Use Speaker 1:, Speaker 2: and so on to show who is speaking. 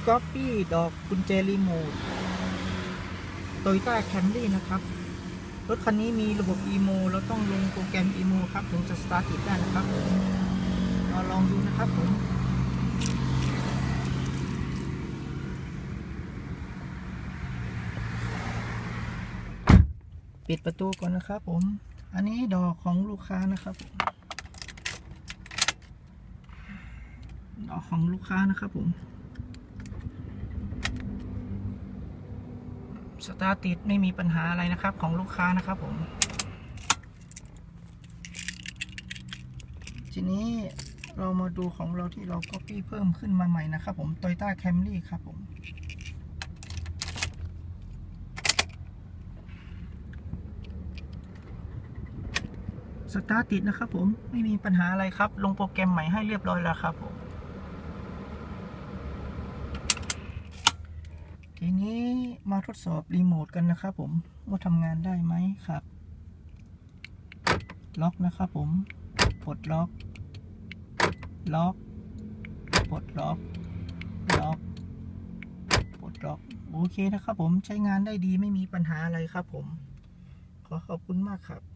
Speaker 1: ก๊อปปี้ดอกกุญแจรีโมท Toyota Camry นะครับรถคันนี้มีระบบ EMO เราต้องลงโปรแกรม EMO ครับถึงจะสตาร์ทติดได้นะครับเราลองดูนะครับผมปิดประตูก่อนนะครับผมอันนี้ดอกของลูกค้านะครับผมดอกของลูกค้านะครับผมสตาร์ทติดไม่มีปัญหาอะไรนะครับของลูกค้านะครับผมทีนี้เรามาดูของเราที่เรา copy เพิ่มขึ้นมาใหม่นะครับผม Toyota Camry ครับผมสตาร์ทติดนะครับผมไม่มีปัญหาอะไรครับลงโปรแกรมใหม่ให้เรียบร้อยแล้วครับผมทีนี้มาทดสอบรีโมทกันนะครับผมว่าทำงานได้ไหมครับล็อกนะครับผมปลดล็อกล็อกปลดล็อกล็อกปลดล็อกโอเคนะครับผมใช้งานได้ดีไม่มีปัญหาอะไรครับผมขอขอบคุณมากครับ